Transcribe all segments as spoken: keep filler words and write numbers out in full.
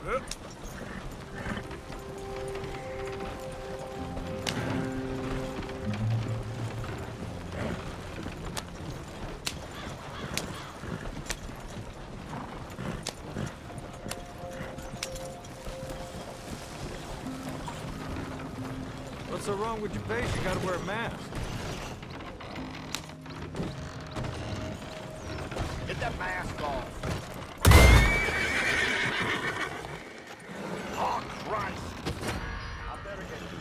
What's so wrong with your face? You gotta wear a mask. Get that mask off. Oh, Christ. I better get it.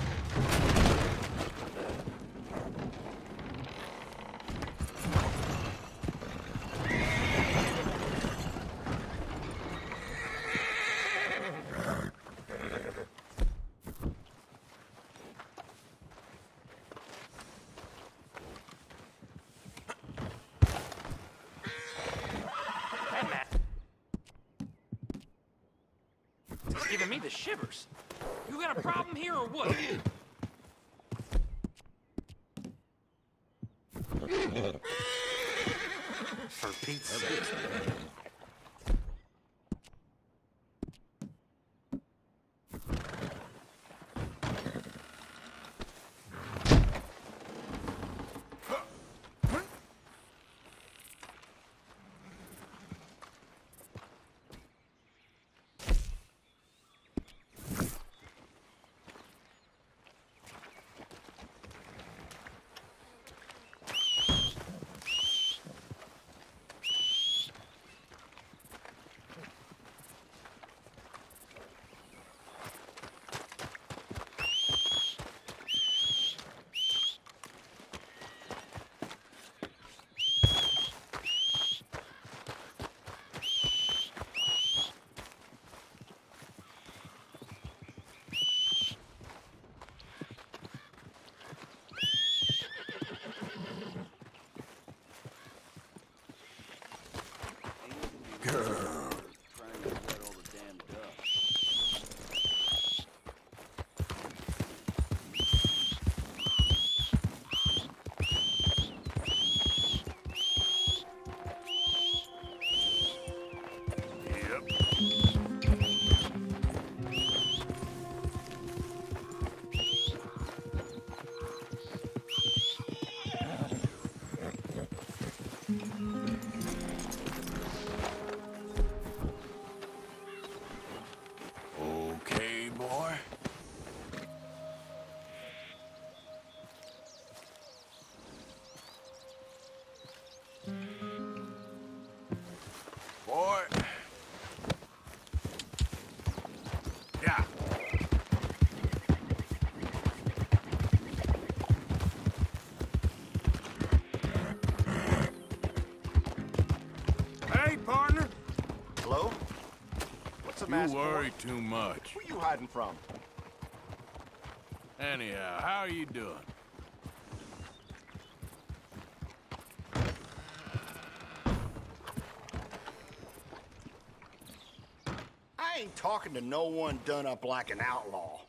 It's giving me the shivers. You got a problem here or what? For Pete's sake. Okay, boy. Boy. Yeah. Hey, partner. Hello? What's the You mask worry for? too much. Who you hiding from? Anyhow, how are you doing? I ain't talking to no one done up like an outlaw.